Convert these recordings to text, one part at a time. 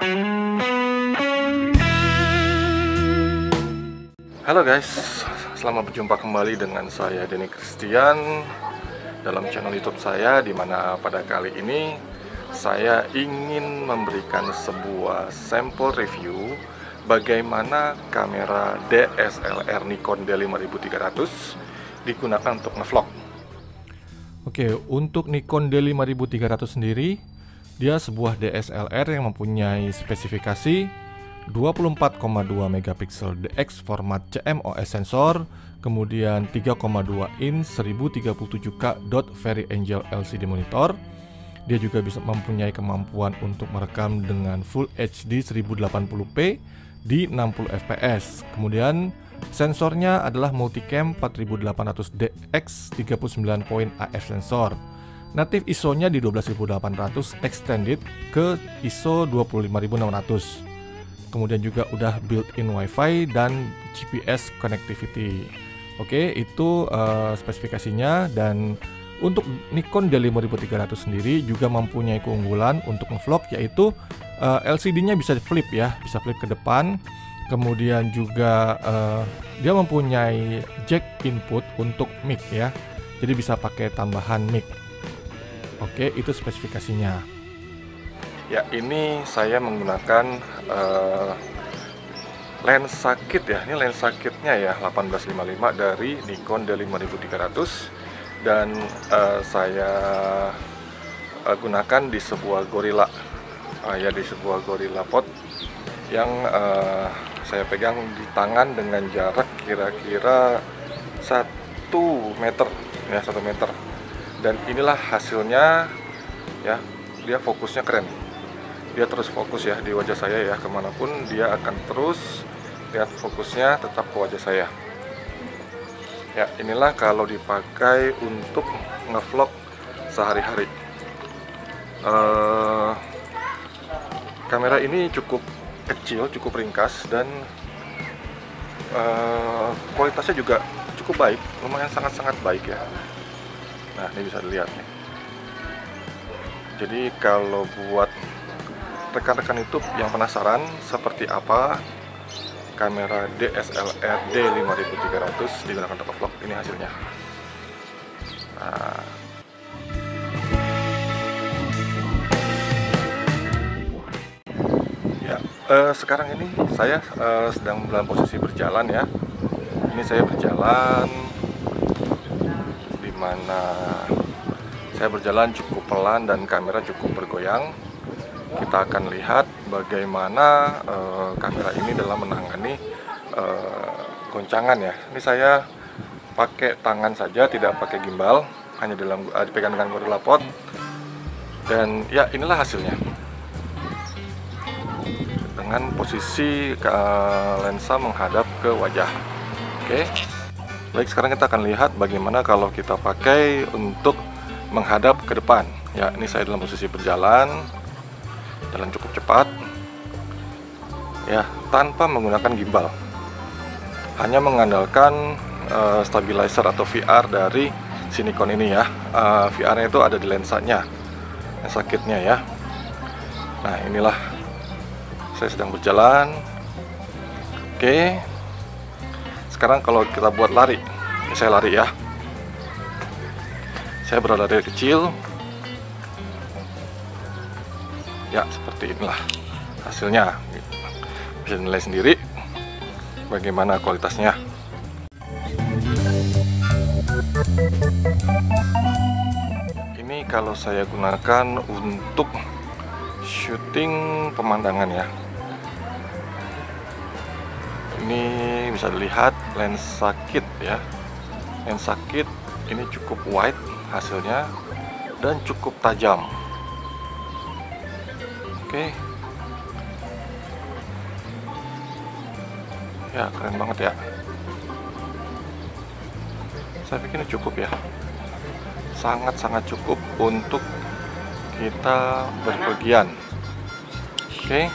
Halo guys, selamat berjumpa kembali dengan saya Denny Christian dalam channel YouTube saya, dimana pada kali ini saya ingin memberikan sebuah sampel review bagaimana kamera DSLR Nikon D5300 digunakan untuk ngevlog. Oke, untuk Nikon D5300 sendiri, dia sebuah DSLR yang mempunyai spesifikasi 24,2 megapiksel DX format CMOS sensor, kemudian 3,2 inch 1037K dot Very Angel LCD monitor. Dia juga bisa mempunyai kemampuan untuk merekam dengan Full HD 1080p di 60 fps. Kemudian sensornya adalah multicam 4800DX 39 point AF sensor. Native ISO-nya di 12800, extended ke ISO 25600. Kemudian juga udah built-in WiFi dan GPS connectivity. Oke, itu spesifikasinya. Dan untuk Nikon D5300 sendiri juga mempunyai keunggulan untuk ngevlog, yaitu LCD-nya bisa flip ya, bisa flip ke depan. Kemudian juga dia mempunyai jack input untuk mic ya, jadi bisa pakai tambahan mic. Oke, itu spesifikasinya. Ya, ini saya menggunakan lensa kit ya. Ini lensa kitnya ya, 1855 dari Nikon D5300, dan saya gunakan di sebuah Gorilla, ya, di sebuah Gorilla Pod yang saya pegang di tangan dengan jarak kira-kira 1 meter ya, 1 meter. Dan inilah hasilnya ya, dia fokusnya keren. Dia terus fokus ya di wajah saya ya, kemanapun dia akan terus lihat fokusnya tetap ke wajah saya. Ya, inilah kalau dipakai untuk ngevlog sehari-hari. Kamera ini cukup kecil, cukup ringkas, dan kualitasnya juga cukup baik, lumayan sangat-sangat baik ya. Nah, ini bisa dilihat nih. Jadi kalau buat rekan-rekan YouTube yang penasaran seperti apa kamera DSLR D5300 digunakan untuk vlog, ini hasilnya. Nah, ya, sekarang ini saya sedang dalam posisi berjalan ya. Ini saya berjalan, dimana saya berjalan cukup pelan dan kamera cukup bergoyang. Kita akan lihat bagaimana kamera ini dalam menangani goncangan ya. Ini saya pakai tangan saja, tidak pakai gimbal, hanya dipegang dengan Gorilla Pod. Dan ya, inilah hasilnya dengan posisi lensa menghadap ke wajah. Oke, baik, sekarang kita akan lihat bagaimana kalau kita pakai untuk menghadap ke depan. Ya, ini saya dalam posisi berjalan, jalan cukup cepat ya, tanpa menggunakan gimbal, hanya mengandalkan stabilizer atau VR dari si Nikon ini ya. VR-nya itu ada di lensanya, lensa kitnya ya. Nah, inilah saya sedang berjalan. Oke, sekarang kalau kita buat lari, saya lari ya, saya berlari kecil ya, seperti inilah hasilnya. Bisa nilai sendiri bagaimana kualitasnya. Ini kalau saya gunakan untuk syuting pemandangan ya. Ini bisa dilihat lensa kit ya. Lensa kit ini cukup wide hasilnya dan cukup tajam. Oke. Ya, keren banget ya. Saya pikir ini cukup ya. Sangat-sangat cukup untuk kita berpergian. Oke.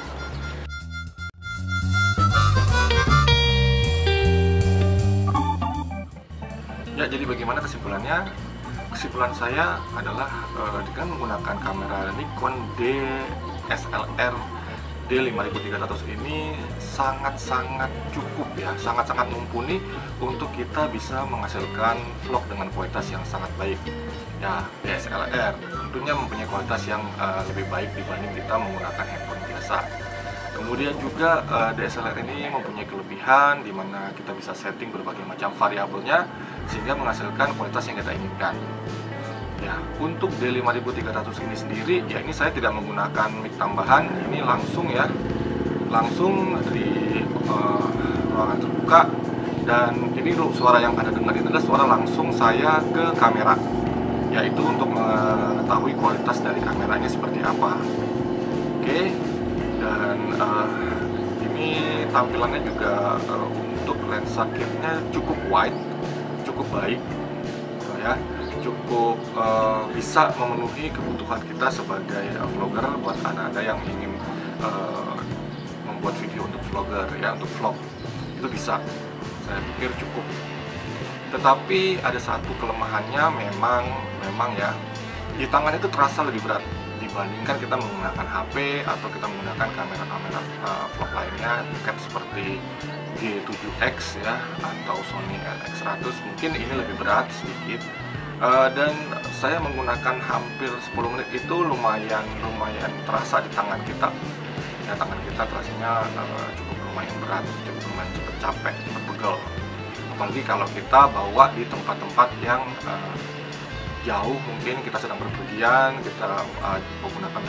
Ya, jadi bagaimana kesimpulannya? Kesimpulan saya adalah dengan menggunakan kamera Nikon DSLR D5300 ini sangat-sangat cukup ya, sangat-sangat mumpuni untuk kita bisa menghasilkan vlog dengan kualitas yang sangat baik. Ya, DSLR tentunya mempunyai kualitas yang lebih baik dibanding kita menggunakan handphone biasa. Kemudian juga DSLR ini mempunyai kelebihan di mana kita bisa setting berbagai macam variabelnya sehingga menghasilkan kualitas yang kita inginkan. Ya, untuk D5300 ini sendiri, ya ini saya tidak menggunakan mic tambahan, ini langsung ya, langsung di ruangan terbuka, dan ini suara yang Anda dengar ini adalah suara langsung saya ke kamera, yaitu untuk mengetahui kualitas dari kameranya seperti apa. Oke. Dan ini tampilannya juga untuk lensa kitnya cukup wide, cukup baik, ya, cukup bisa memenuhi kebutuhan kita sebagai vlogger. Buat Anda yang ingin membuat video untuk vlogger, ya, untuk vlog, itu bisa, saya pikir cukup. Tetapi ada satu kelemahannya, memang ya, di tangan itu terasa lebih berat dibandingkan kita menggunakan HP atau kita menggunakan kamera-kamera vlog lainnya, seperti G7X ya atau Sony LX100. Mungkin ini lebih berat sedikit, dan saya menggunakan hampir 10 menit itu lumayan terasa di tangan kita. Ya, tangan kita terasanya cukup lumayan berat, cukup lumayan cepat capek, cepat pegel. Apalagi kalau kita bawa di tempat-tempat yang jauh, mungkin kita sedang berpergian, kita menggunakan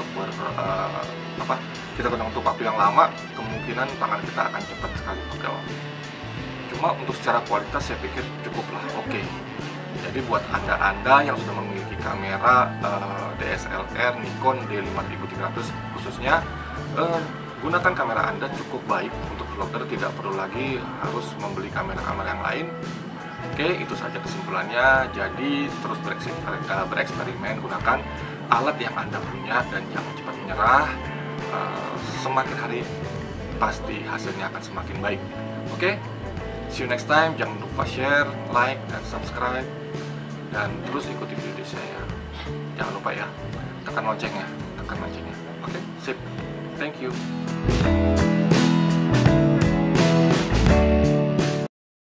untuk waktu yang lama, kemungkinan tangan kita akan cepat sekali pegel. Cuma untuk secara kualitas saya pikir cukuplah oke. Jadi buat anda yang sudah memiliki kamera DSLR Nikon D5300 khususnya, gunakan kamera Anda cukup baik untuk vlogger, tidak perlu lagi harus membeli kamera-kamera yang lain. Oke, itu saja kesimpulannya. Jadi terus bereksperimen, gunakan alat yang Anda punya dan jangan cepat menyerah. Semakin hari pasti hasilnya akan semakin baik. Oke, see you next time. Jangan lupa share, like, dan subscribe, dan terus ikuti video saya. Jangan lupa ya, tekan loncengnya. Oke, sip. Thank you.